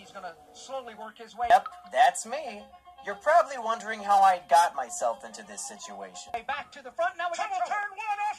he's gonna slowly work his way. Yep, that's me. You're probably wondering how I got myself into this situation. Back to the front. Now we got turn one off.